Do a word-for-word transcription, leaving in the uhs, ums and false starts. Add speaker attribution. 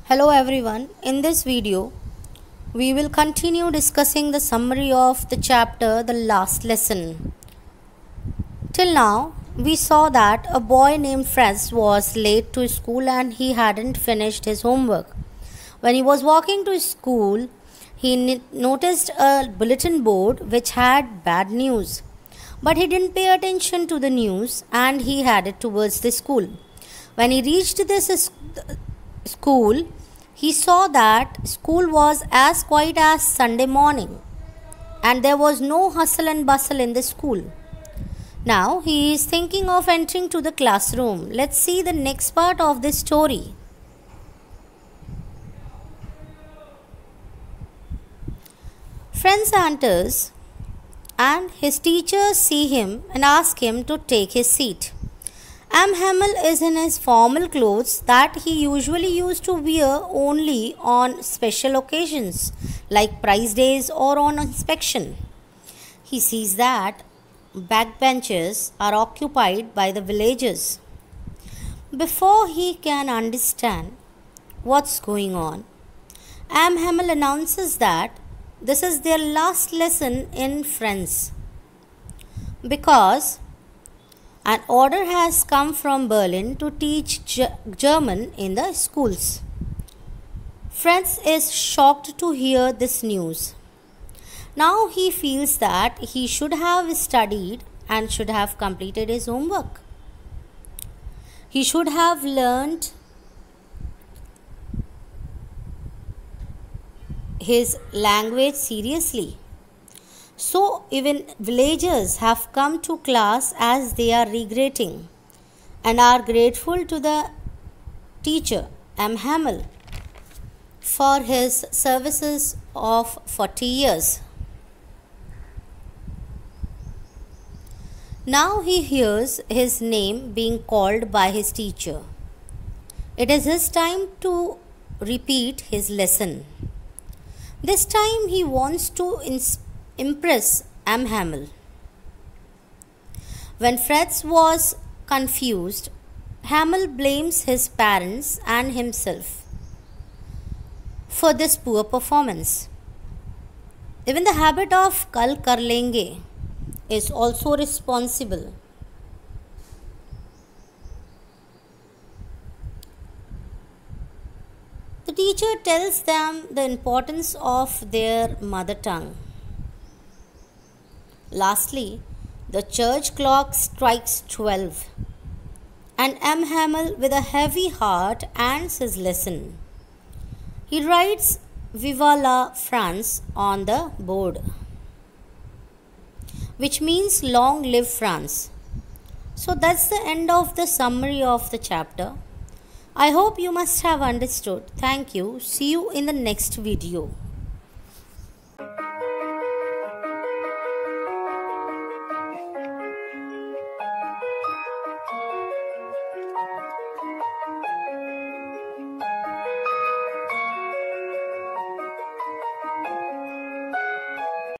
Speaker 1: Hello everyone, in this video we will continue discussing the summary of the chapter The Last Lesson. Till now we saw that a boy named Fritz was late to school and he hadn't finished his homework. When he was walking to school, he noticed a bulletin board which had bad news. But he didn't pay attention to the news and he headed towards the school. When he reached this school, he saw that school was as quiet as Sunday morning and there was no hustle and bustle in the school. Now he is thinking of entering to the classroom. Let's see the next part of this story. Fritz enters and his teachers see him and ask him to take his seat. M. Hamel is in his formal clothes that he usually used to wear only on special occasions like prize days or on inspection. He sees that backbenches are occupied by the villagers. Before he can understand what's going on, M. Hamel announces that this is their last lesson in French because an order has come from Berlin to teach G- German in the schools. Fritz is shocked to hear this news. Now he feels that he should have studied and should have completed his homework. He should have learned his language seriously. So even villagers have come to class as they are regretting and are grateful to the teacher M. Hamel for his services of forty years. Now he hears his name being called by his teacher. It is his time to repeat his lesson. This time he wants to inspire impress M. Hamel. When Fritz was confused, Hamel blames his parents and himself for this poor performance. Even the habit of kal kar lenge is also responsible. The teacher tells them the importance of their mother tongue. Lastly, the church clock strikes twelve, and M. Hamel, with a heavy heart, ends his lesson. He writes Viva la France on the board, which means long live France. So that's the end of the summary of the chapter. I hope you must have understood. Thank you. See you in the next video.